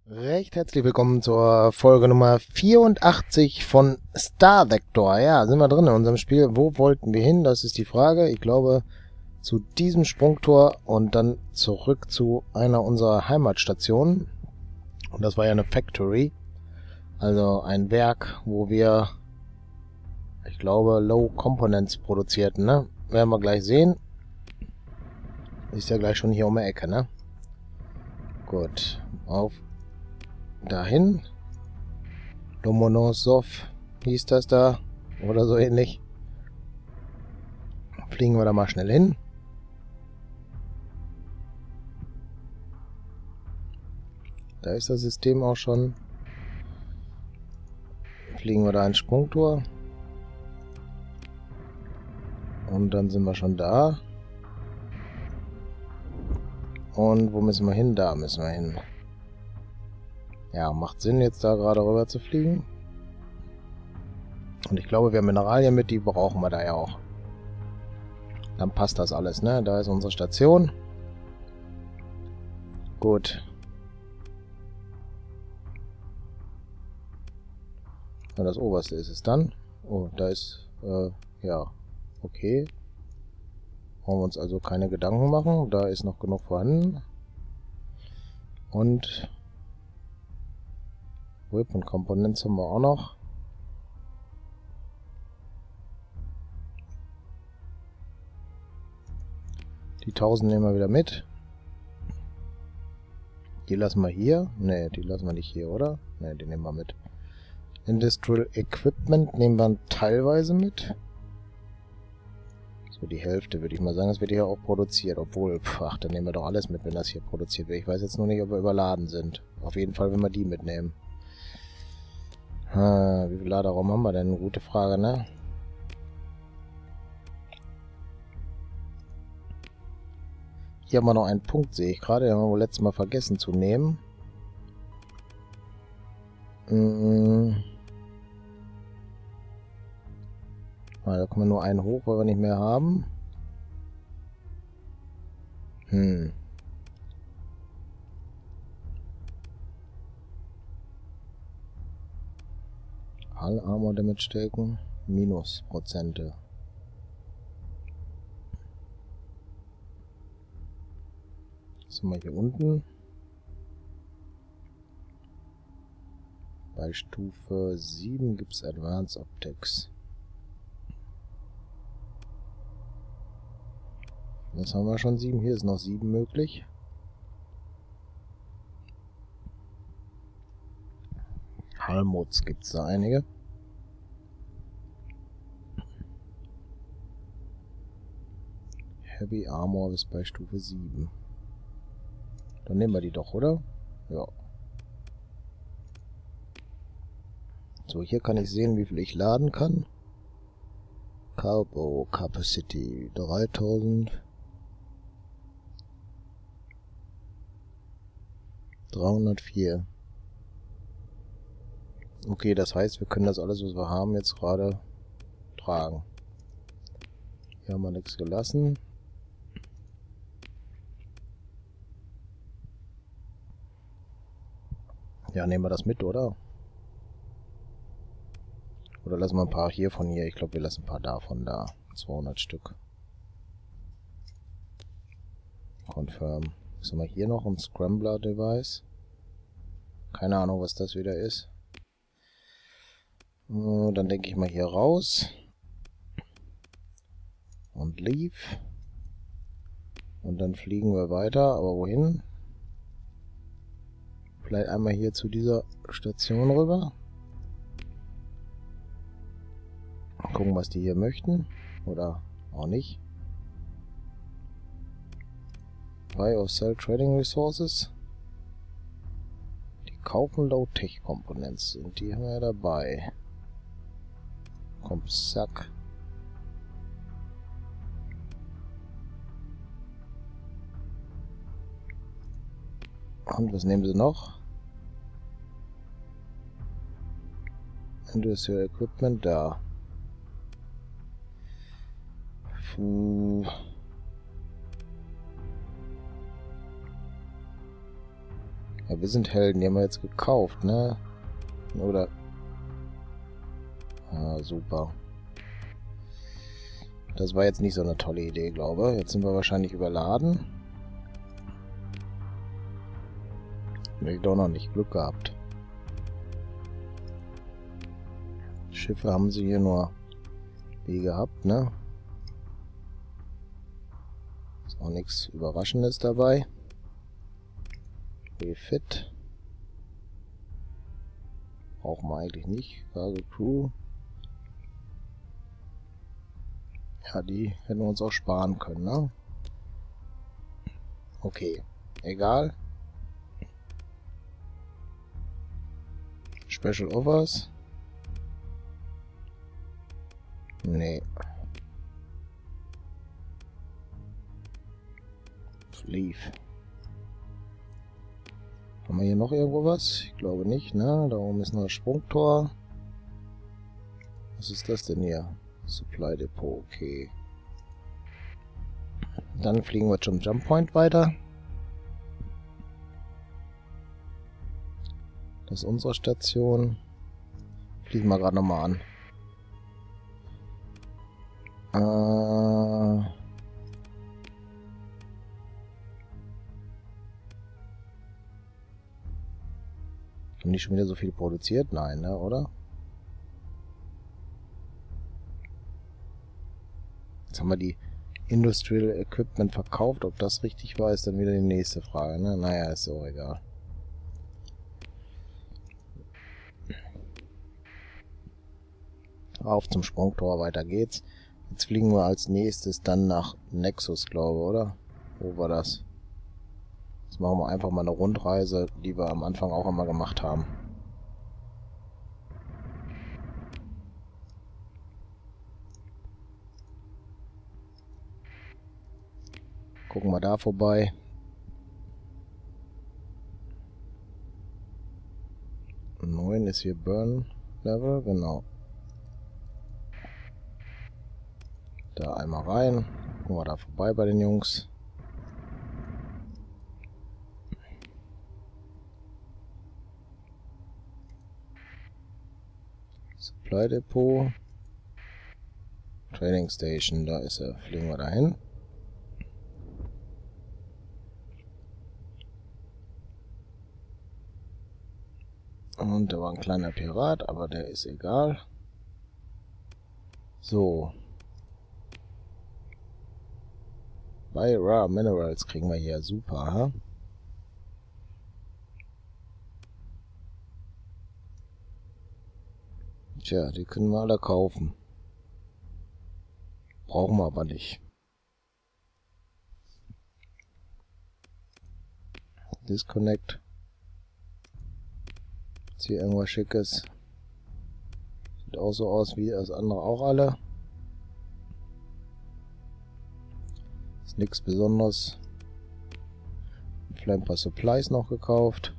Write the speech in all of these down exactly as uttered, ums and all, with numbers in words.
Recht herzlich willkommen zur Folge Nummer vierundachtzig von Star Vector. Ja, sind wir drin in unserem Spiel. Wo wollten wir hin? Das ist die Frage. Ich glaube, zu diesem Sprungtor und dann zurück zu einer unserer Heimatstationen. Und das war ja eine Factory. Also ein Werk, wo wir, ich glaube, Low Components produzierten, ne? Werden wir gleich sehen. Ist ja gleich schon hier um die Ecke, ne? Gut. Auf dahin. Lomonosov hieß das da. Oder so ähnlich. Fliegen wir da mal schnell hin. Da ist das System auch schon. Fliegen wir da ein Sprungtor. Und dann sind wir schon da. Und wo müssen wir hin? Da müssen wir hin. Ja, macht Sinn, jetzt da gerade rüber zu fliegen. Und ich glaube, wir haben Mineralien mit, die brauchen wir da ja auch. Dann passt das alles, ne? Da ist unsere Station. Gut. Und das oberste ist es dann. Oh, da ist, äh, ja, okay. Brauchen wir uns also keine Gedanken machen. Da ist noch genug vorhanden. Und Weapon Components haben wir auch noch. Die tausend nehmen wir wieder mit. Die lassen wir hier. Ne, die lassen wir nicht hier, oder? Ne, die nehmen wir mit. Industrial Equipment nehmen wir teilweise mit. So die Hälfte würde ich mal sagen. Das wird hier auch produziert. Obwohl, pf, ach, dann nehmen wir doch alles mit, wenn das hier produziert wird. Ich weiß jetzt nur nicht, ob wir überladen sind. Auf jeden Fall, wenn wir die mitnehmen. Ah, wie viel Laderaum haben wir denn? Gute Frage, ne? Hier haben wir noch einen Punkt, sehe ich gerade. Den haben wir wohl letztes Mal vergessen zu nehmen. Hm. Ah, da kommen wir nur einen hoch, weil wir nicht mehr haben. Hm. Hull Armor Damage stärken. Minus Prozente. Sind wir hier unten. Bei Stufe sieben gibt es Advanced Optics. Jetzt haben wir schon sieben. Hier ist noch sieben möglich. Hull-Mods gibt es da einige. Heavy Armor ist bei Stufe sieben. Dann nehmen wir die doch, oder? Ja. So, hier kann ich sehen, wie viel ich laden kann. Carbo Capacity dreitausend. dreihundertvier. Okay, das heißt, wir können das alles, was wir haben, jetzt gerade tragen. Hier haben wir nichts gelassen. Ja, nehmen wir das mit, oder? Oder lassen wir ein paar hier von hier. Ich glaube, wir lassen ein paar davon da. zweihundert Stück. Confirm. Was haben wir hier noch? Ein Scrambler-Device. Keine Ahnung, was das wieder ist. Dann denke ich mal hier raus. Und leave. Und dann fliegen wir weiter. Aber wohin? Vielleicht einmal hier zu dieser Station rüber. Gucken, was die hier möchten. Oder auch nicht. Buy or Sell Trading Resources. Die kaufen Low-Tech Components. Und die haben wir ja dabei. Komm, zack. Und was nehmen sie noch? Industrial Equipment, da. Puh. Ja, wir sind Helden, die haben wir jetzt gekauft, ne? Oder... Ah, super. Das war jetzt nicht so eine tolle Idee, glaube ich. Jetzt sind wir wahrscheinlich überladen. Nee, doch noch nicht Glück gehabt. Schiffe haben sie hier nur wie gehabt, ne? Ist auch nichts Überraschendes dabei. Refit. Brauchen wir eigentlich nicht. Cargo Crew. Ja, die hätten wir uns auch sparen können, ne? Okay. Egal. Special Offers. Nee. Leave. Haben wir hier noch irgendwo was? Ich glaube nicht, ne? Da oben ist noch ein Sprungtor. Was ist das denn hier? Supply Depot, okay. Dann fliegen wir zum Jump Point weiter. Das ist unsere Station. Fliegen wir gerade nochmal an. Äh... Haben die schon wieder so viel produziert? Nein, ne, oder? Jetzt haben wir die Industrial Equipment verkauft. Ob das richtig war, ist dann wieder die nächste Frage, ne? Naja, ist auch egal. Auf zum Sprungtor, weiter geht's. Jetzt fliegen wir als nächstes dann nach Nexus, glaube ich, oder? Wo war das? Jetzt machen wir einfach mal eine Rundreise, die wir am Anfang auch immer gemacht haben. Gucken wir da vorbei. neun ist hier Burn Level, genau. Da einmal rein. Gucken wir da vorbei bei den Jungs. Supply Depot. Training Station, da ist er. Fliegen wir dahin. Und da war ein kleiner Pirat, aber der ist egal. So. Bei Rare Minerals kriegen wir hier super, ha? Tja, die können wir alle kaufen. Brauchen wir aber nicht. Disconnect. Ist hier irgendwas Schickes? Sieht auch so aus wie das andere auch alle. Ist nichts Besonderes. Vielleicht ein paar Supplies noch gekauft.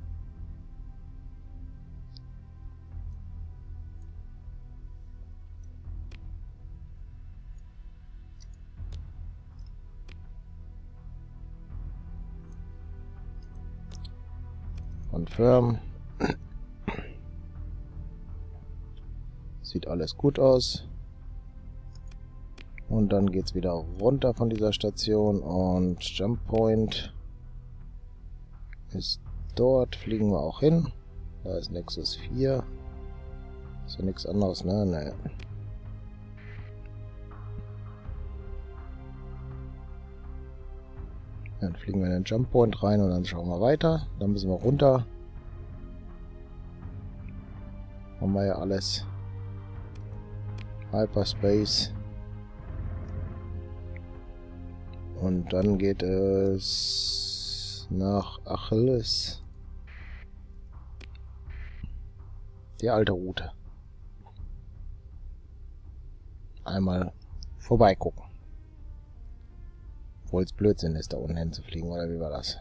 Confirm. Sieht alles gut aus. Und dann geht's wieder runter von dieser Station und Jump Point ist dort. Fliegen wir auch hin. Da ist Nexus vier. Ist ja nichts anderes, ne? Ne. Dann fliegen wir in den Jump Point rein und dann schauen wir weiter. Dann müssen wir runter. Haben wir ja alles. Hyperspace. Und dann geht es nach Achilles. Die alte Route. Einmal vorbeigucken. Obwohl es Blödsinn ist, da unten hinzufliegen, oder wie war das?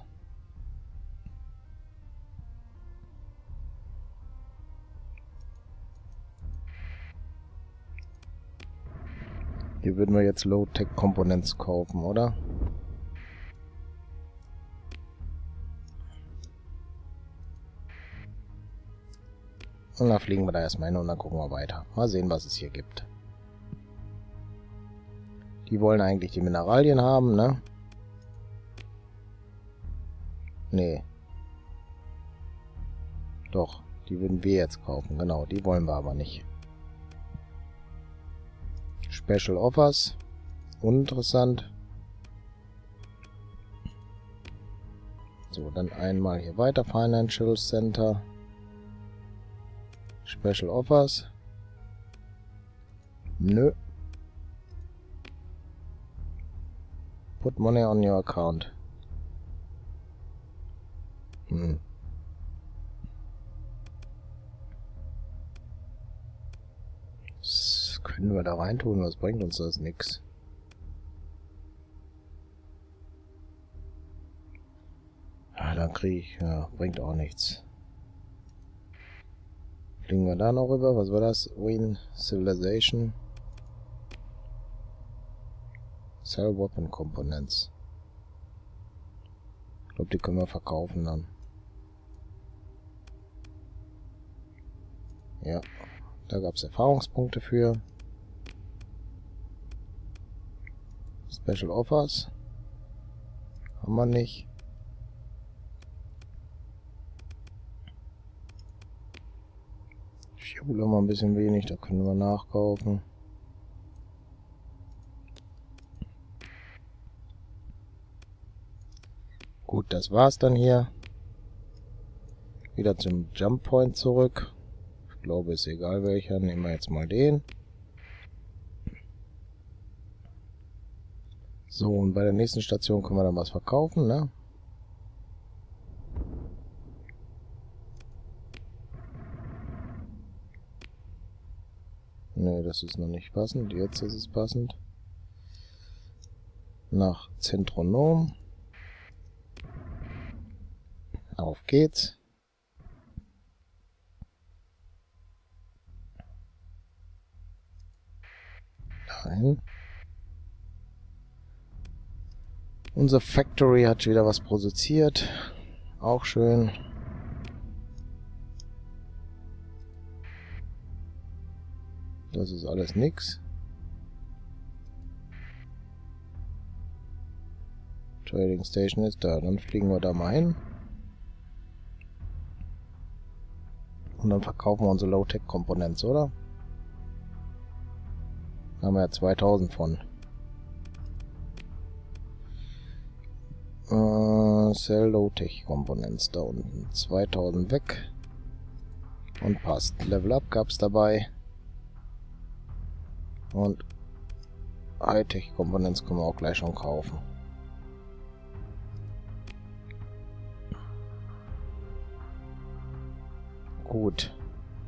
Hier würden wir jetzt Low-Tech Components kaufen, oder? Und dann fliegen wir da erstmal hin und dann gucken wir weiter. Mal sehen, was es hier gibt. Die wollen eigentlich die Mineralien haben, ne? Nee. Doch, die würden wir jetzt kaufen. Genau, die wollen wir aber nicht. Special Offers. Uninteressant. So, dann einmal hier weiter. Financial Center. Special Offers. Nö. Put money on your account. Hm. Das können wir da reintun, was bringt uns das? Nix. Ah, dann kriege ich, ja, bringt auch nichts. Fliegen wir da noch rüber? Was war das? Win Civilization. Sell Weapon Components. Ich glaube, die können wir verkaufen dann. Ja, da gab es Erfahrungspunkte für. Special Offers. Haben wir nicht. Fuel haben wir ein bisschen wenig, da können wir nachkaufen. Gut, das war's dann hier. Wieder zum Jump Point zurück. Ich glaube, ist egal welcher. Nehmen wir jetzt mal den. So, und bei der nächsten Station können wir dann was verkaufen, ne? Ne, das ist noch nicht passend. Jetzt ist es passend. Nach Zentronom. Auf geht's. Dahin. Unser Factory hat wieder was produziert. Auch schön. Das ist alles nix. Trading Station ist da. Dann fliegen wir da mal hin. Und dann verkaufen wir unsere Low-Tech-Components, oder? Da haben wir ja zweitausend von. Äh, Sell Low-Tech-Components da unten. zweitausend weg. Und passt. Level Up gab es dabei. Und High-Tech-Components können wir auch gleich schon kaufen. Gut.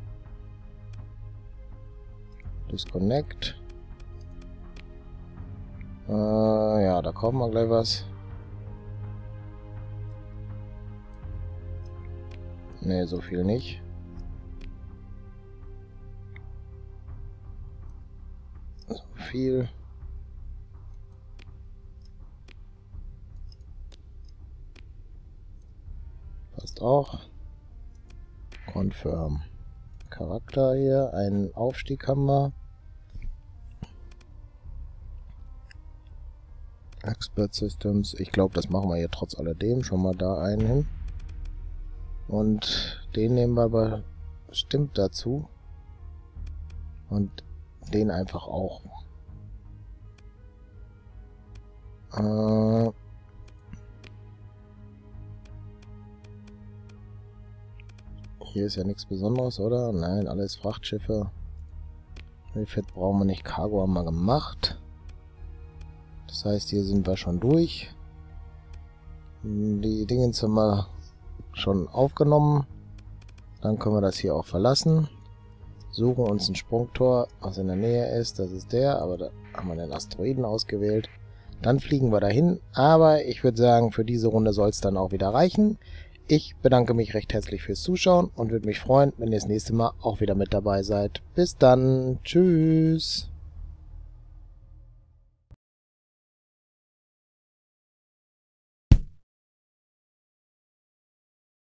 Disconnect. Äh, ja, da kaufen wir gleich was. Ne, so viel nicht. So viel. Passt auch. Confirm. Charakter hier, einen Aufstieg haben wir. Expert Systems. Ich glaube, das machen wir hier trotz alledem. Schon mal da einen hin. Und den nehmen wir aber bestimmt dazu. Und den einfach auch. Äh... Hier ist ja nichts Besonderes, oder? Nein, alles Frachtschiffe. Refit brauchen wir nicht. Cargo haben wir gemacht. Das heißt, hier sind wir schon durch. Die Dingens haben wir schon aufgenommen. Dann können wir das hier auch verlassen. Suchen uns ein Sprungtor, was in der Nähe ist. Das ist der, aber da haben wir den Asteroiden ausgewählt. Dann fliegen wir dahin. Aber ich würde sagen, für diese Runde soll es dann auch wieder reichen. Ich bedanke mich recht herzlich fürs Zuschauen und würde mich freuen, wenn ihr das nächste Mal auch wieder mit dabei seid. Bis dann. Tschüss.